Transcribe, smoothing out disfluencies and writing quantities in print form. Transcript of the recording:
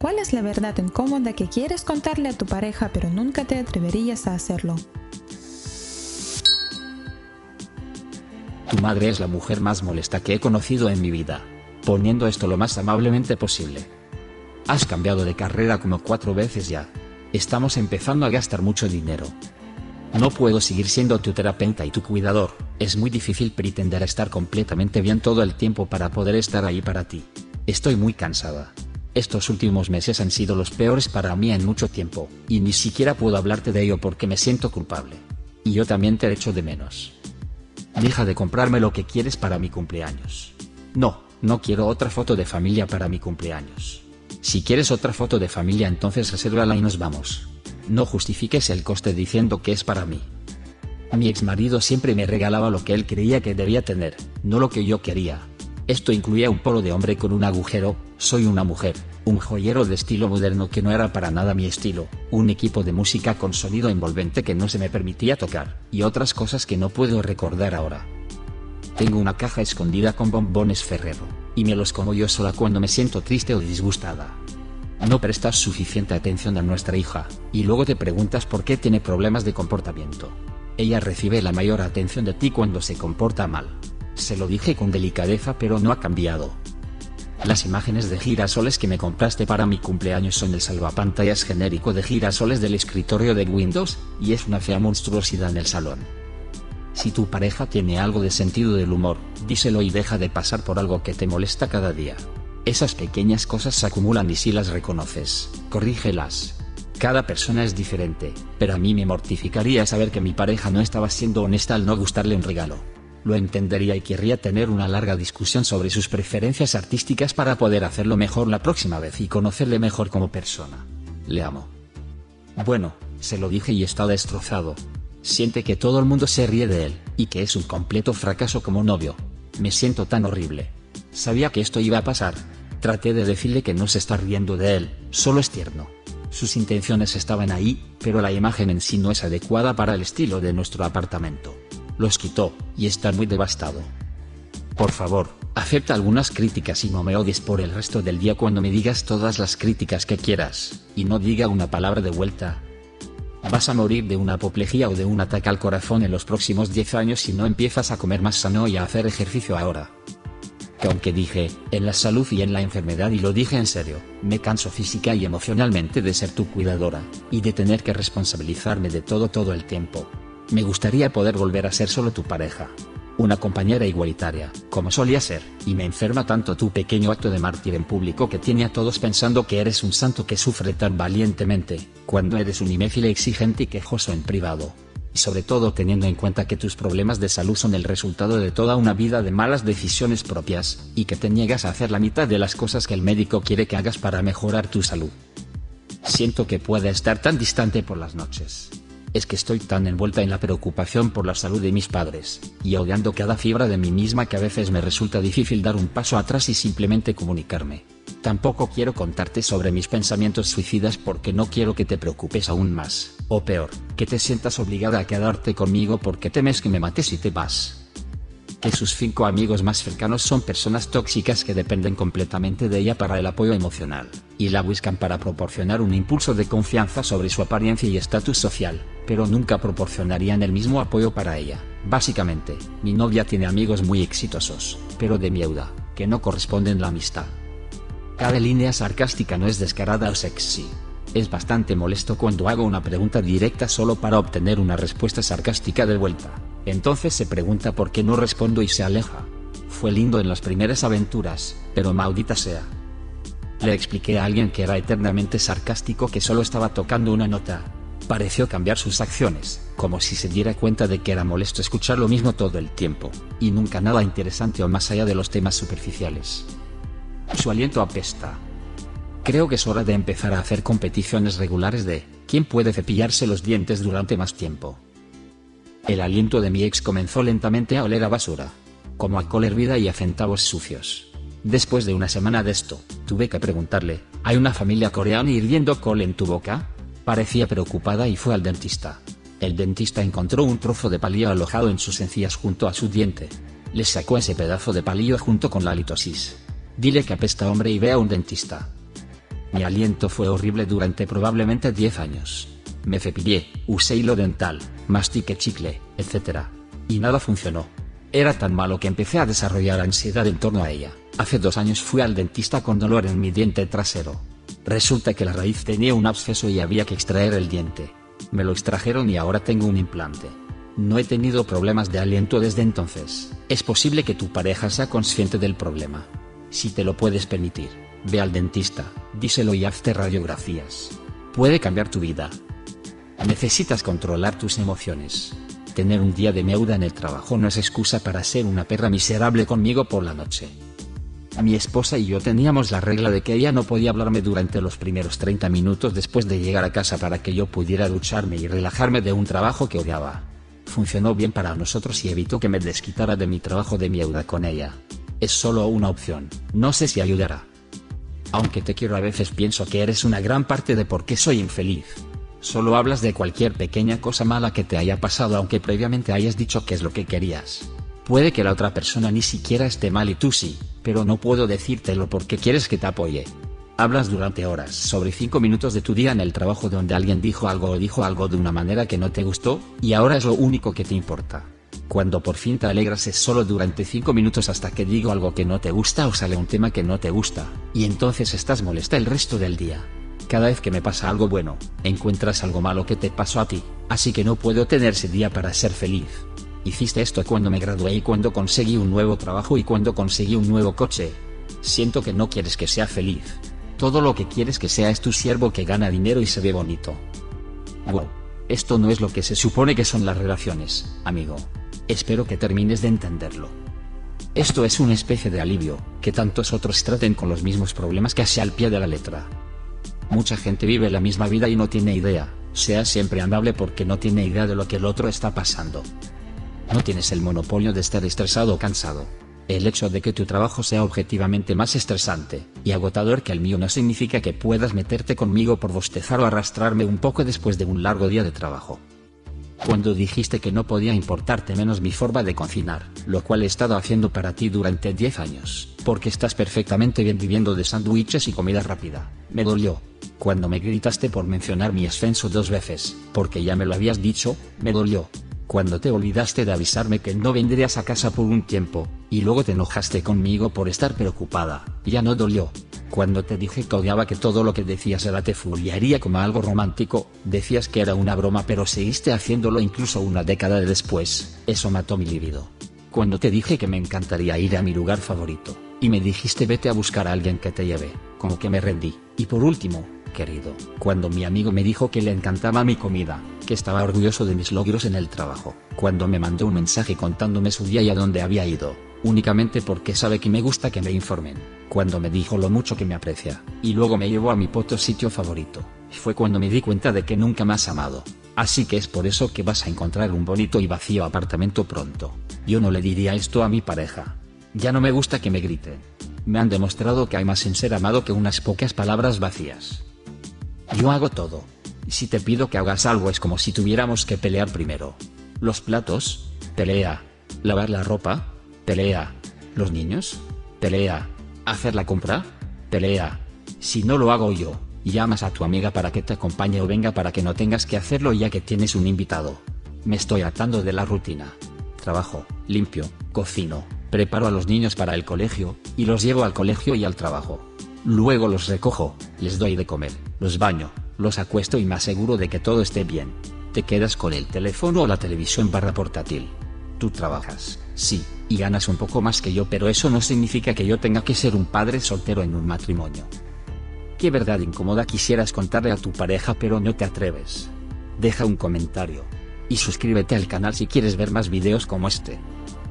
¿Cuál es la verdad incómoda que quieres contarle a tu pareja pero nunca te atreverías a hacerlo? Tu madre es la mujer más molesta que he conocido en mi vida, poniendo esto lo más amablemente posible. Has cambiado de carrera como 4 veces ya. Estamos empezando a gastar mucho dinero. No puedo seguir siendo tu terapeuta y tu cuidador. Es muy difícil pretender estar completamente bien todo el tiempo para poder estar ahí para ti. Estoy muy cansada. Estos últimos meses han sido los peores para mí en mucho tiempo, y ni siquiera puedo hablarte de ello porque me siento culpable. Y yo también te echo de menos. Deja de comprarme lo que quieres para mi cumpleaños. No quiero otra foto de familia para mi cumpleaños. Si quieres otra foto de familia, entonces resérvala y nos vamos. No justifiques el coste diciendo que es para mí. Mi exmarido siempre me regalaba lo que él creía que debía tener, no lo que yo quería. Esto incluía un polo de hombre con un agujero, soy una mujer, un joyero de estilo moderno que no era para nada mi estilo, un equipo de música con sonido envolvente que no se me permitía tocar, y otras cosas que no puedo recordar ahora. Tengo una caja escondida con bombones Ferrero, y me los como yo sola cuando me siento triste o disgustada. No prestas suficiente atención a nuestra hija, y luego te preguntas por qué tiene problemas de comportamiento. Ella recibe la mayor atención de ti cuando se comporta mal. Se lo dije con delicadeza, pero no ha cambiado. Las imágenes de girasoles que me compraste para mi cumpleaños son el salvapantallas genérico de girasoles del escritorio de Windows, y es una fea monstruosidad en el salón. Si tu pareja tiene algo de sentido del humor, díselo y deja de pasar por algo que te molesta cada día. Esas pequeñas cosas se acumulan y si las reconoces, corrígelas. Cada persona es diferente, pero a mí me mortificaría saber que mi pareja no estaba siendo honesta al no gustarle un regalo. Lo entendería y querría tener una larga discusión sobre sus preferencias artísticas para poder hacerlo mejor la próxima vez y conocerle mejor como persona. Le amo. Bueno, se lo dije y está destrozado. Siente que todo el mundo se ríe de él, y que es un completo fracaso como novio. Me siento tan horrible. Sabía que esto iba a pasar. Traté de decirle que no se está riendo de él, solo es tierno. Sus intenciones estaban ahí, pero la imagen en sí no es adecuada para el estilo de nuestro apartamento. Los quitó, y está muy devastado. Por favor, acepta algunas críticas y no me odies por el resto del día cuando me digas todas las críticas que quieras, y no diga una palabra de vuelta. Vas a morir de una apoplejía o de un ataque al corazón en los próximos 10 años si no empiezas a comer más sano y a hacer ejercicio ahora. Que aunque dije, en la salud y en la enfermedad, y lo dije en serio, me canso física y emocionalmente de ser tu cuidadora, y de tener que responsabilizarme de todo el tiempo. Me gustaría poder volver a ser solo tu pareja. Una compañera igualitaria, como solía ser, y me enferma tanto tu pequeño acto de mártir en público que tiene a todos pensando que eres un santo que sufre tan valientemente, cuando eres un imbécil exigente y quejoso en privado. Y sobre todo teniendo en cuenta que tus problemas de salud son el resultado de toda una vida de malas decisiones propias, y que te niegas a hacer la mitad de las cosas que el médico quiere que hagas para mejorar tu salud. Siento que pueda estar tan distante por las noches. Es que estoy tan envuelta en la preocupación por la salud de mis padres, y odiando cada fibra de mí misma que a veces me resulta difícil dar un paso atrás y simplemente comunicarme. Tampoco quiero contarte sobre mis pensamientos suicidas porque no quiero que te preocupes aún más, o peor, que te sientas obligada a quedarte conmigo porque temes que me mates y te vas. Que sus 5 amigos más cercanos son personas tóxicas que dependen completamente de ella para el apoyo emocional, y la buscan para proporcionar un impulso de confianza sobre su apariencia y estatus social, pero nunca proporcionarían el mismo apoyo para ella. Básicamente, mi novia tiene amigos muy exitosos, pero de mierda, que no corresponden a la amistad. Cada línea sarcástica no es descarada o sexy. Es bastante molesto cuando hago una pregunta directa solo para obtener una respuesta sarcástica de vuelta. Entonces se pregunta por qué no respondo y se aleja. Fue lindo en las primeras aventuras, pero maldita sea. Le expliqué a alguien que era eternamente sarcástico que solo estaba tocando una nota. Pareció cambiar sus acciones, como si se diera cuenta de que era molesto escuchar lo mismo todo el tiempo, y nunca nada interesante o más allá de los temas superficiales. Su aliento apesta. Creo que es hora de empezar a hacer competiciones regulares de quién puede cepillarse los dientes durante más tiempo. El aliento de mi ex comenzó lentamente a oler a basura, como a col hervida y a centavos sucios. Después de una semana de esto, tuve que preguntarle, ¿hay una familia coreana hirviendo col en tu boca? Parecía preocupada y fue al dentista. El dentista encontró un trozo de palillo alojado en sus encías junto a su diente. Le sacó ese pedazo de palillo junto con la halitosis. Dile que apesta, hombre, y ve a un dentista. Mi aliento fue horrible durante probablemente 10 años. Me cepillé, usé hilo dental, mastiqué chicle, etc. Y nada funcionó. Era tan malo que empecé a desarrollar ansiedad en torno a ella. Hace 2 años fui al dentista con dolor en mi diente trasero. Resulta que la raíz tenía un absceso y había que extraer el diente. Me lo extrajeron y ahora tengo un implante. No he tenido problemas de aliento desde entonces. Es posible que tu pareja sea consciente del problema. Si te lo puedes permitir, ve al dentista, díselo y hazte radiografías. Puede cambiar tu vida. Necesitas controlar tus emociones. Tener un día de mierda en el trabajo no es excusa para ser una perra miserable conmigo por la noche. Mi esposa y yo teníamos la regla de que ella no podía hablarme durante los primeros 30 minutos después de llegar a casa para que yo pudiera ducharme y relajarme de un trabajo que odiaba. Funcionó bien para nosotros y evitó que me desquitara de mi trabajo de mierda con ella. Es solo una opción, no sé si ayudará. Aunque te quiero, a veces pienso que eres una gran parte de por qué soy infeliz. Solo hablas de cualquier pequeña cosa mala que te haya pasado aunque previamente hayas dicho que es lo que querías. Puede que la otra persona ni siquiera esté mal y tú sí, pero no puedo decírtelo porque quieres que te apoye. Hablas durante horas sobre 5 minutos de tu día en el trabajo donde alguien dijo algo o dijo algo de una manera que no te gustó, y ahora es lo único que te importa. Cuando por fin te alegras es solo durante 5 minutos hasta que digo algo que no te gusta o sale un tema que no te gusta, y entonces estás molesta el resto del día. Cada vez que me pasa algo bueno, encuentras algo malo que te pasó a ti, así que no puedo tener ese día para ser feliz. Hiciste esto cuando me gradué y cuando conseguí un nuevo trabajo y cuando conseguí un nuevo coche. Siento que no quieres que sea feliz. Todo lo que quieres que sea es tu siervo que gana dinero y se ve bonito. Wow. Esto no es lo que se supone que son las relaciones, amigo. Espero que termines de entenderlo. Esto es una especie de alivio, que tantos otros traten con los mismos problemas casi al pie de la letra. Mucha gente vive la misma vida y no tiene idea. Sea siempre amable porque no tiene idea de lo que el otro está pasando. No tienes el monopolio de estar estresado o cansado. El hecho de que tu trabajo sea objetivamente más estresante y agotador que el mío no significa que puedas meterte conmigo por bostezar o arrastrarme un poco después de un largo día de trabajo. Cuando dijiste que no podía importarte menos mi forma de cocinar, lo cual he estado haciendo para ti durante 10 años, porque estás perfectamente bien viviendo de sándwiches y comida rápida, me dolió. Cuando me gritaste por mencionar mi ascenso 2 veces, porque ya me lo habías dicho, me dolió. Cuando te olvidaste de avisarme que no vendrías a casa por un tiempo, y luego te enojaste conmigo por estar preocupada, ya no dolió. Cuando te dije que odiaba que todo lo que decías era te fuliaría como algo romántico, decías que era una broma pero seguiste haciéndolo incluso una década después, eso mató mi libido. Cuando te dije que me encantaría ir a mi lugar favorito, y me dijiste vete a buscar a alguien que te lleve, como que me rendí. Y por último, querido, cuando mi amigo me dijo que le encantaba mi comida, que estaba orgulloso de mis logros en el trabajo, cuando me mandó un mensaje contándome su día y a dónde había ido, únicamente porque sabe que me gusta que me informen, cuando me dijo lo mucho que me aprecia, y luego me llevó a mi puto sitio favorito, fue cuando me di cuenta de que nunca me has amado. Así que es por eso que vas a encontrar un bonito y vacío apartamento pronto. Yo no le diría esto a mi pareja. Ya no me gusta que me griten. Me han demostrado que hay más en ser amado que unas pocas palabras vacías. Yo hago todo. Si te pido que hagas algo es como si tuviéramos que pelear primero. Los platos, pelea. Lavar la ropa, pelea. Los niños, pelea. Hacer la compra, pelea. Si no lo hago yo, llamas a tu amiga para que te acompañe o venga para que no tengas que hacerlo ya que tienes un invitado. Me estoy hartando de la rutina. Trabajo, limpio, cocino, preparo a los niños para el colegio, y los llevo al colegio y al trabajo. Luego los recojo, les doy de comer, los baño, los acuesto y me aseguro de que todo esté bien. Te quedas con el teléfono o la televisión portátil. Tú trabajas, sí, y ganas un poco más que yo, pero eso no significa que yo tenga que ser un padre soltero en un matrimonio. Qué verdad incómoda quisieras contarle a tu pareja pero no te atreves. Deja un comentario. Y suscríbete al canal si quieres ver más videos como este.